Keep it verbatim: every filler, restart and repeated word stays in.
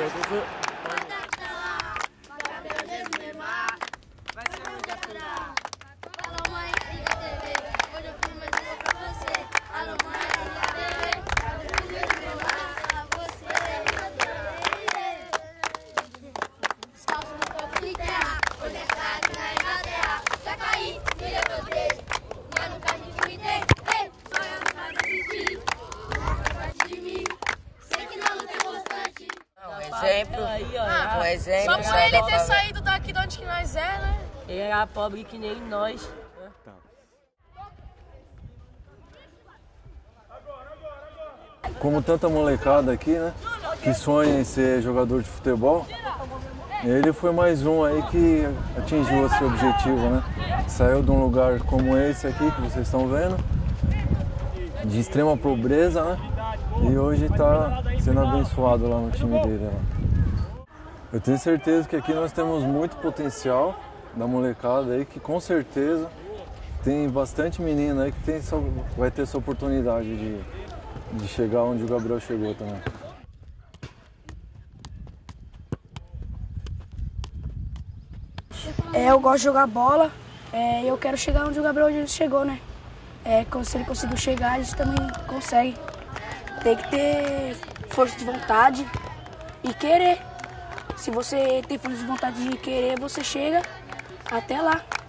Exemplo, ah, um exemplo. Só por ele ter saído daqui de onde que nós é, né? Ele era pobre que nem nós. Como tanta molecada aqui, né, que sonha em ser jogador de futebol, ele foi mais um aí que atingiu esse objetivo, né? Saiu de um lugar como esse aqui que vocês estão vendo, de extrema pobreza, né? E hoje está sendo abençoado lá no time dele. Lá. Eu tenho certeza que aqui nós temos muito potencial da molecada aí, que com certeza tem bastante menino aí que tem, vai ter essa oportunidade de, de chegar onde o Gabriel chegou também. É, eu gosto de jogar bola e é, eu quero chegar onde o Gabriel chegou, né? É, se ele conseguiu chegar, a gente também consegue. Tem que ter força de vontade e querer. Se você tem força de vontade de querer, você chega até lá.